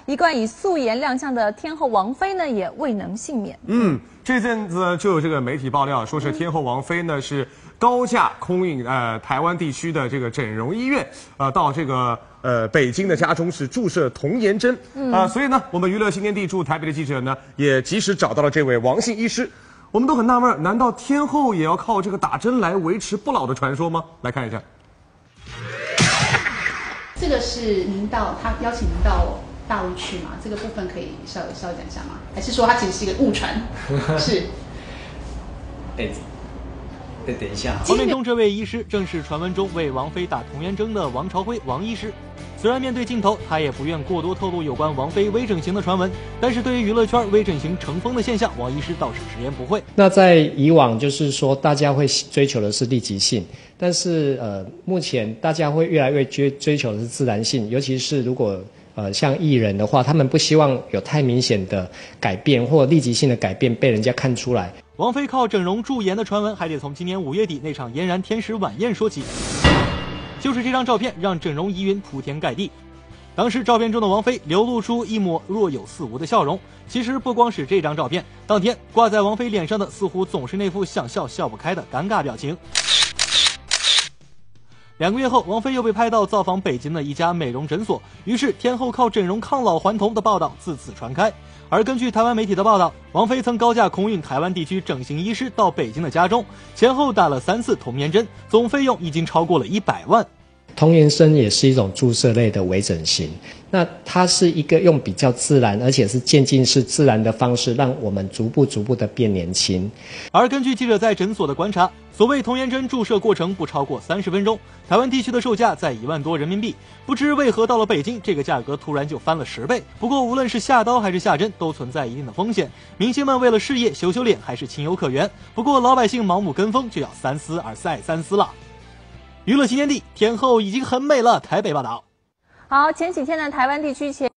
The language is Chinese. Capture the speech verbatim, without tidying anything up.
一贯以素颜亮相的天后王菲呢，也未能幸免。 嗯，这阵子就有这个媒体爆料，说是天后王菲呢是高价空运呃台湾地区的这个整容医院，呃到这个呃北京的家中是注射童颜针，啊、嗯呃，所以呢，我们娱乐新天地驻台北的记者呢也及时找到了这位王姓医师。我们都很纳闷，难道天后也要靠这个打针来维持不老的传说吗？来看一下。 这个是您到他邀请您到大陆去嘛？这个部分可以稍微稍微讲一下吗？还是说它其实是一个误传？是。 哎，再等一下。 画面中这位医师正是传闻中为王菲打童颜针的王朝辉王医师。虽然面对镜头，他也不愿过多透露有关王菲微整形的传闻，但是对于娱乐圈微整形成风的现象，王医师倒是直言不讳。 那在以往就是说，大家会追求的是立即性，但是呃，目前大家会越来越追追求的是自然性，尤其是如果呃像艺人的话，他们不希望有太明显的改变或立即性的改变被人家看出来。 王菲靠整容驻颜的传闻，还得从今年五月底那场嫣然天使晚宴说起。就是这张照片让整容疑云铺天盖地。当时照片中的王菲流露出一抹若有似无的笑容。其实不光是这张照片，当天挂在王菲脸上的似乎总是那副想笑笑不开的尴尬表情。两个月后，王菲又被拍到造访北京的一家美容诊所，于是天后靠整容抗老还童的报道自此传开。而根据台湾媒体的报道，王菲曾高价空运台湾地区整形医师到北京的家中，前后打了三次童颜针，总费用已经超过了一百万。 童颜针也是一种注射类的微整形，那它是一个用比较自然而且是渐进式自然的方式，让我们逐步逐步的变年轻。 而根据记者在诊所的观察，所谓童颜针注射过程不超过三十分钟，台湾地区的售价在一万多人民币，不知为何到了北京，这个价格突然就翻了十倍。不过无论是下刀还是下针，都存在一定的风险，明星们为了事业修修脸还是情有可原。不过老百姓盲目跟风就要三思而再三思了。娱乐新天地，天后已经很美了。台北报道。 好，前几天呢，台湾地区前